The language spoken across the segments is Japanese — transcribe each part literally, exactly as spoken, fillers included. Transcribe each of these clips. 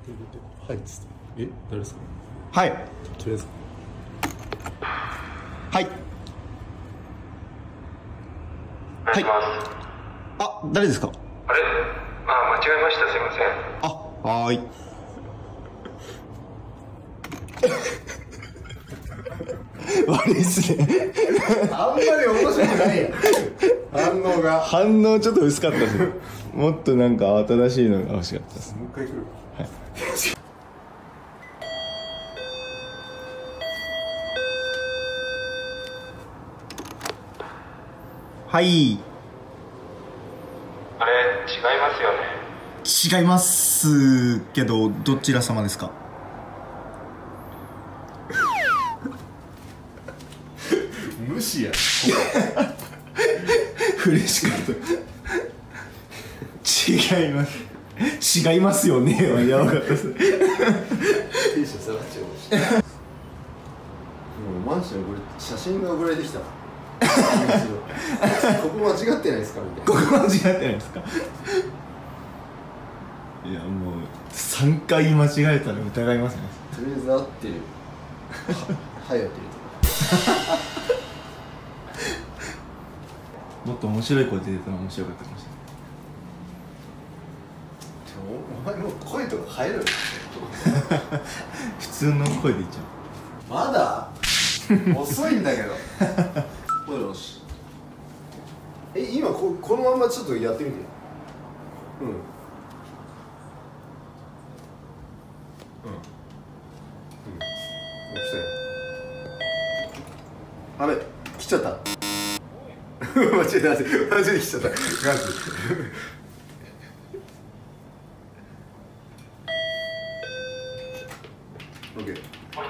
はいっつって。え、誰ですか？ はい。 とりあえず。 はい。はい。あ、誰ですか？ あれ？あ、間違えました。すいません。 あ、はーい。悪いっすね。 あんまり面白くないやん。反応が。 反応ちょっと薄かったです。もっとなんか慌ただしいのが欲しかったです。 もう一回来る。 はい。はい。 あれ、違いますよね。 違いますけど、どちら様ですか？ 無視や。 嬉しかった。違います。違いますよね。やばかったです。 テンション下がっちゃう。もうマンションこれ写真が送られてきた。ここ間違ってないですかみたいな。 ここ間違ってないですか？いやもうさんかい間違えたら疑いますね。 とりあえず合ってる。はやってるもっと面白い声出てたら面白かったかもしれない。 お前もう声とか変えろよ。 普通の声で言っちゃう。まだ遅いんだけど。よし。え、今ここのまんまちょっとやってみて。うん。うん。うん。来たよ。あれ、来ちゃった。間違えた、間違えて来ちゃった。ガス。オッケー。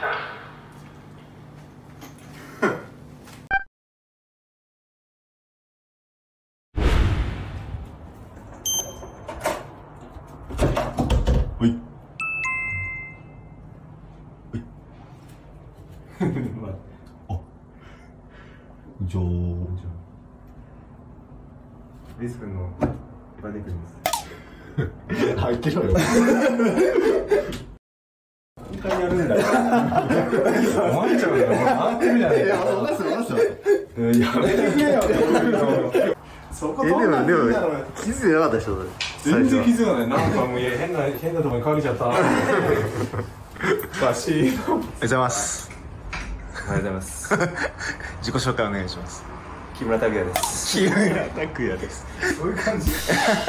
う。はい。あ。じゃあ。 リス君のバディ君です。 入ってるよ。 何回やるんだよ。お前ちゃうんだよ。回ってるじゃないか。いや、話す話す。やめてくれよ。そこどんなにいいんだろう。気づいてなかったでしょ。 全然気づかない。なんかもう変な変なところにかけちゃった。バシー。 おはようございます。 おはようございます。 自己紹介お願いします。 木村拓哉です。 木村拓哉です。 そういう感じ。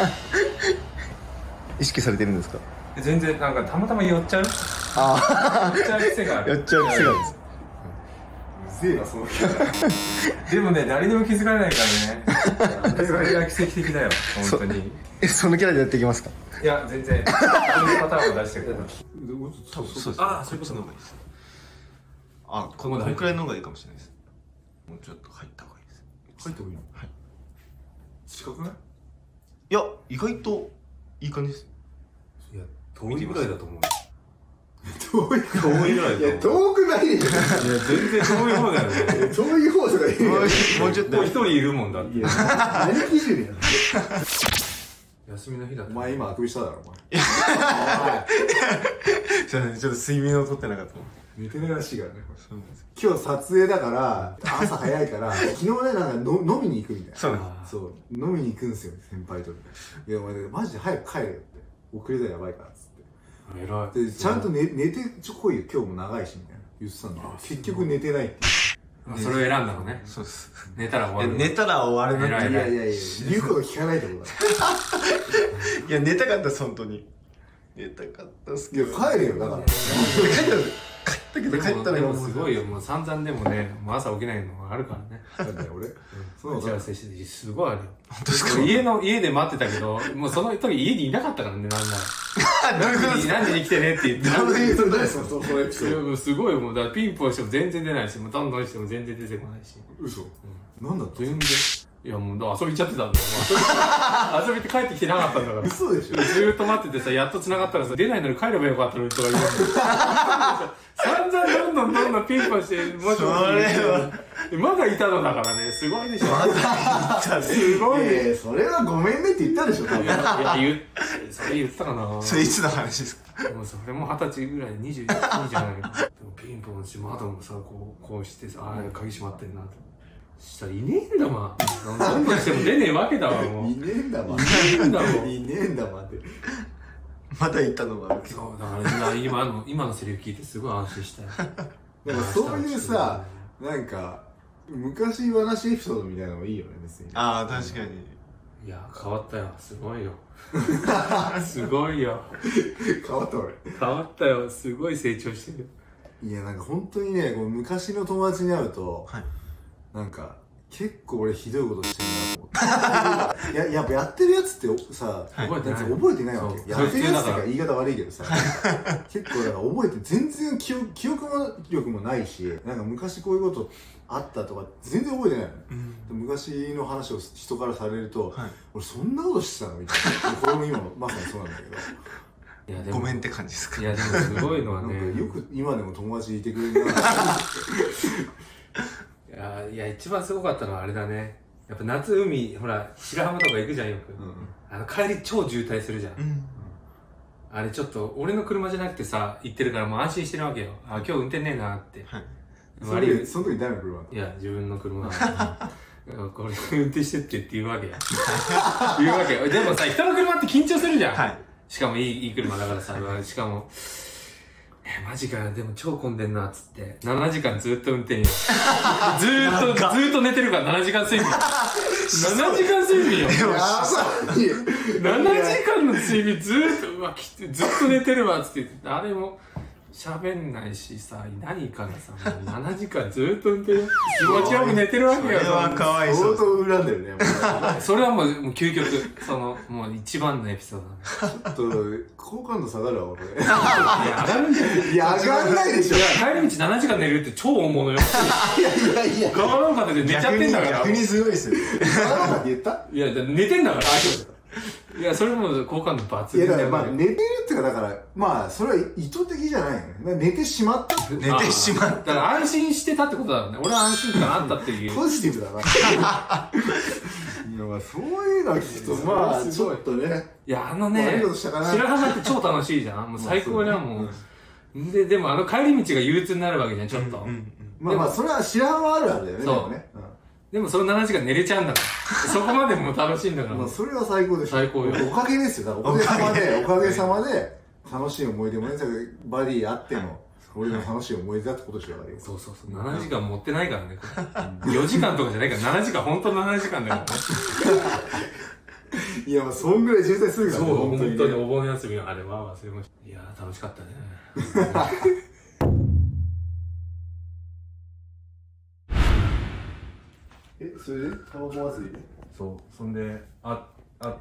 意識されてるんですか？ 全然なんかたまたま寄っちゃう。 ああ。 寄っちゃう癖がある。 寄っちゃう癖があるんです。 うぜえなそのキャラ。 でもね、誰にも気づかれないからね。それが奇跡的だよ、本当に。 え、そのキャラでやっていきますか？ いや、全然。このパターンを出してくれた。 多分そうです。 ああ、そういうことの方がいいです。 あ、このくらいの方がいいかもしれないです。もうちょっと入った方がいいです。 入った方がいいの？ はい。 近くない？ いや、意外といい感じです。 いや、遠いぐらいだと思う。 遠い遠いぐらい。 いや、遠くないでしょ。 いや、全然遠い方だよね。 遠い方とか言う。 もうちょっと。 もう一人いるもんだって。 いや、何基準や。 休みの日だった。 お前今あくびしただろ、お前。 すいません、ちょっと睡眠をとってなかった。 寝てないらしいからね。 そうなんです。 今日撮影だから、朝早いから、昨日ね、なんかの飲みに行くみたいな。 そうなんです。 そう、飲みに行くんすよ、先輩と。いや、お前、マジで早く帰れよって。遅れたらやばいから、つって。 偉い。 で、ちゃんと寝、寝てちょこいよ、今日も長いし、みたいな。言ってたんだけど、結局寝てないって。 それを選んだのね。 そうです。 寝たら終わる。 寝たら終わるなって。 いやいやいや、言うこと聞かないってことだ。 いや、寝たかったです、本当に。寝たかったっすけど。 いや、帰れよ、だから。 帰った帰ったけど、帰ったらでもすごいよ、もう散々でもね、もう朝起きないのがあるからね。 なんだよ、俺。 そう打ち合わせしてて、すごいあるよ。 本当ですか？ 家の、家で待ってたけど、もうその時家にいなかったからね、なんなら。 どういうことですか？ 何時に来てねって言って。 どういうことですか、そのエピソード。 もうすごいもう、だからピンポンしても全然出ないし、もうどんどんしても全然出てこないし。 嘘。なんだった？ 全然。 いやもう遊びちゃってたんだよ。遊び遊びって帰ってきてなかったんだから。 嘘でしょ。 ずーっと待っててさ、やっと繋がったらさ、出ないのに帰ればよかったのにとか言うの。散々どんどんどんどんピンポンして、もしもし。まだいたのだからね、すごいでしょ。まだいた。すごい。 ええ、それはごめんねって言ったでしょ、多分。 いや、言っ、それ言ったかな。 それいつの話ですか？ もうそれも二十歳ぐらい、二十、二じゃないけど。でもピンポンして、窓もさ、こう、こうしてさ、ああ、鍵閉まってんなと。したらいねえんだもん。何としても出ねえわけだわ、もう。 いねえんだもん。 いねえんだもん。 いねえんだもんって。 まだ言ったのがあるけど。 そう、だから今の、今のセリフ聞いてすごい安心したよ。 でもそういうさ、なんか、昔話エピソードみたいなのもいいよね、別に。 ああ、確かに。 いや、変わったよ。すごいよ。すごいよ。 変わった俺。 変わったよ。すごい成長してる。 いや、なんか本当にね、こう昔の友達に会うと、 はい。 なんか、結構俺ひどいことしてるなと思って。いや、やっぱやってるやつってさ、 覚えてない。 覚えてないわけ。 そうやってるやつってか言い方悪いけどさ、結構だから覚えて全然記憶、記憶力もないし、なんか昔こういうことあったとか全然覚えてないの。うん、昔の話を人からされると、はい、俺そんなことしてたのみたいな。これも今まさにそうなんだけど。 いやでもごめんって感じですか。 いやでもすごいのはね。 なんかよく今でも友達いてくれるな。 いや、いや一番すごかったのはあれだね。やっぱ夏海、ほら、白浜とか行くじゃんよく。うん、あの帰り超渋滞するじゃん。うん、あれちょっと、俺の車じゃなくてさ、行ってるからもう安心してるわけよ。あ、今日運転ねえなって。はい、 その時、その時誰の車？ いや、自分の車。これ運転してってって言うわけや。言うわけよ。でもさ、人の車って緊張するじゃん。はい、しかもいい、いい車だからさ、しかも、え、マジかよ、でも超混んでんな、っつって。ななじかんずっと運転よ。ずーっと、ずーっと寝てるからななじかん睡眠。ななじかん睡眠よ。ななじかんの睡眠ずーっと、うわ、きずっと寝てるわ、つって。あれも、喋んないしさ、何からさ、もうななじかんずーっと運転よ。気持ちよく寝てるわけよ。 それはかわいそう。 相当恨んでるね。 それはもう、もう究極、その、もう一番のエピソードだね。ちょっと、好感度下がるわ、これ。いや、上がるんじゃない。 いや、上がんないでしょ。 いや、帰り道ななじかん寝るって超大物よ。 いやいやいや。 側なんかで寝ちゃってんだから。 逆にすごいですよ。側なんかって言った？ いや、寝てんだから。いや、それも好感度抜群。 いや、だからまあ、寝てるっていうか、だから、まあ、それは意図的じゃないよね。寝てしまった。 寝てしまった。 だから安心してたってことだろうね。俺は安心感あったっていう。 ポジティブだな。いや、まあ、そういうのは聞くと、まあ、ちょっとね。 いや、あのね、白浜って超楽しいじゃん。もう最高じゃん、もう。で、でもあの帰り道が憂鬱になるわけじゃん、ちょっと。 まあまあ、それは白浜あるあるだよね。 そうね。でもそのななじかん寝れちゃうんだから。そこまでも楽しいんだから。 まあそれは最高でしょ。 最高よ。 おかげですよ。おかげさまで、おかげさまで、楽しい思い出もね、バディあっての、俺の楽しい思い出だってことでしょ、あれ。 そうそうそう。ななじかん持ってないからね、これ。よじかんとかじゃないから、ななじかん、ほんとななじかんだよ。 いや、まあそんぐらい渋滞するから。 そう、本当にお盆休みのあれは忘れました。いやー、楽しかったね。 え、それでタバコ祭りでそう、そんで、あ、あって、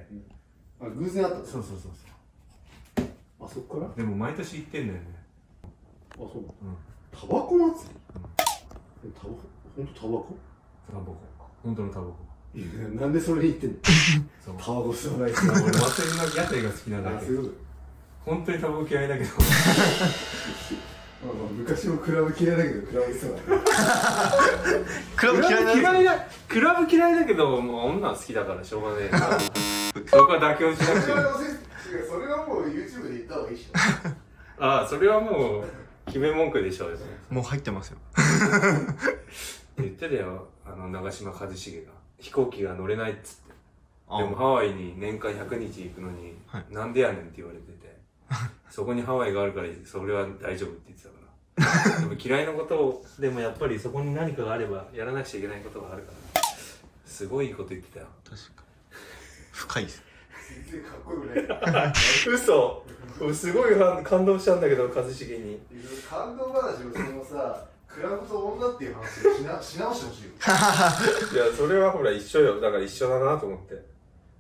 あ、偶然あった。 そうそうそうそう。あ、そっからでも毎年行ってんだよね。 あ、そうなの。タバコ祭りうん。タバコ、ほんとタバコタバコ。ほんとのタバコ。 いや、なんでそれに行ってんのそう。タバコ吸わないし。 俺、祭りの屋台が好きなんだけど。そういうこと。本当にタバコ嫌いだけど。 まあまあ昔もクラブ嫌いだけどクラブ好きだね。 クラブ嫌いだ嫌いだクラブ嫌いだけどもう女は好きだからしょうがねえな。そこは妥協しなくても。 それはもう YouTube で言った方がいいっしょ。ああ、それはもう決め文句でしょうよ。 もう入ってますよ。 言ってたよ、あの長嶋一茂が飛行機が乗れないっつって。でもハワイに年間ひゃくにち行くのに、はい、なんでやねんって言われてて。そこにハワイがあるからそれは大丈夫って言ってたからでも嫌いなことをでもやっぱりそこに何かがあればやらなくちゃいけないことがあるからすごいいいこと言ってたよ。 確か深いです。 全然かっこよくない。 嘘。すごい感動したんだけど一茂に感動話をそのさクラブと女っていう話をしなし直してほしいよ。 いやそれはほら一緒よ。だから一緒だなと思って。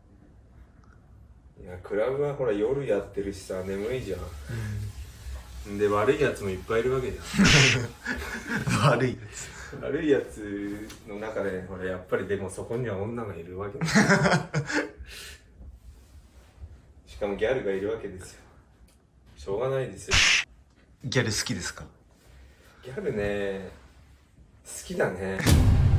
いやクラブはほら夜やってるしさ眠いじゃん、うん、で悪いやつもいっぱいいるわけじゃん。 悪いやつ悪いやつの中でほらやっぱりでもそこには女がいるわけですしかもギャルがいるわけですよ。しょうがないですよ。 ギャル好きですか？ ギャルね好きだね。